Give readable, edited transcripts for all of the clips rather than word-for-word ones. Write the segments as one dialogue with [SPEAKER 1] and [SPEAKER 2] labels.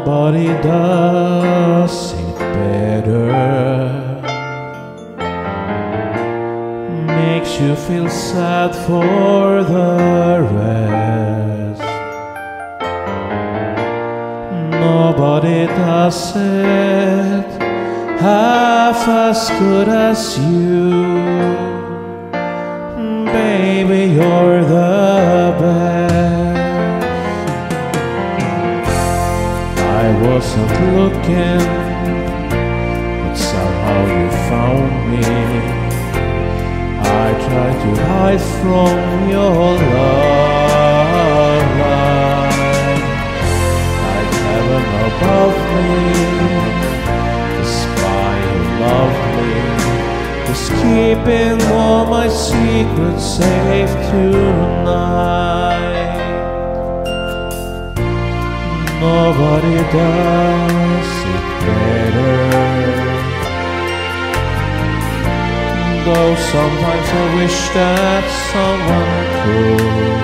[SPEAKER 1] Nobody does it better. Makes you feel sad for the rest. Nobody does it half as good as you. Baby, you're the best. I wasn't looking, but somehow you found me. I tried to hide from your love, like heaven above me. The spy who loved me, just keeping all my secrets safe tonight. Nobody does it better. Though sometimes I wish that someone could.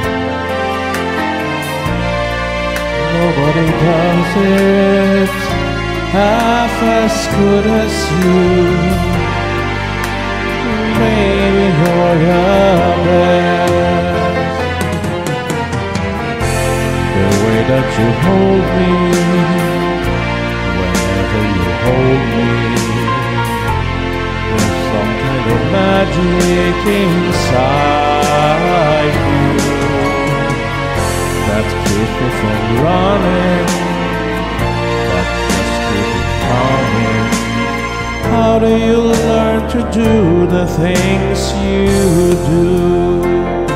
[SPEAKER 1] Nobody does it half as good as you. Baby, you're the best. The way that you hold me, whenever you hold me, there's some kind of magic inside you that keeps me from running, that just keeps me coming. How do you learn to do the things you do?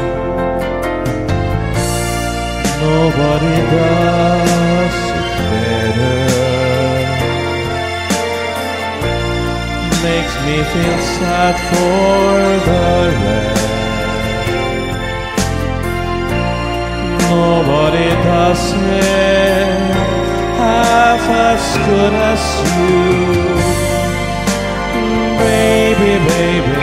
[SPEAKER 1] Nobody does it better. Makes me feel sad for the rest. Nobody does it half as good as you. Baby, baby,